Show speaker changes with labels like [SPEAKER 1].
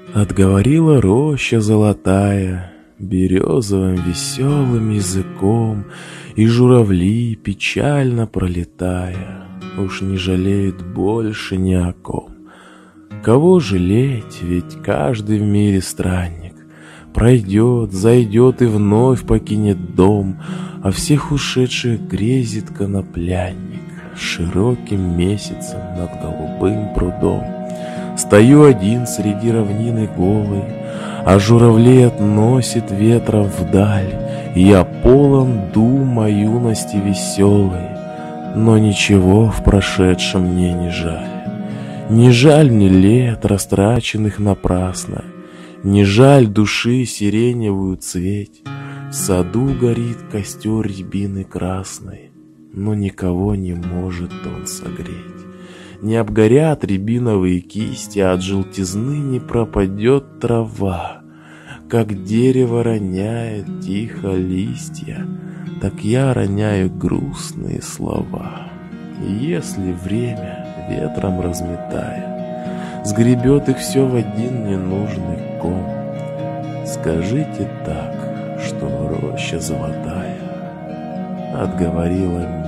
[SPEAKER 1] Отговорила роща золотая березовым веселым языком, и журавли, печально пролетая, уж не жалеют больше ни о ком. Кого жалеть, ведь каждый в мире странник, пройдет, зайдет и вновь покинет дом, а всех ушедших грезит коноплянник широким месяцем над голубым прудом. Стою один среди равнины голой, а журавлей относит ветром вдаль, и я полон дум о юности веселой, но ничего в прошедшем мне не жаль. Не жаль мне лет, растраченных напрасно, не жаль души сиреневую цветь. В саду горит костер рябины красной, но никого не может он согреть. Не обгорят рябиновые кисти, а от желтизны не пропадет трава. Как дерево роняет тихо листья, так я роняю грустные слова. И если время, ветром разметая, сгребет их все в один ненужный ком, скажите так, что роща золотая отговорила меня.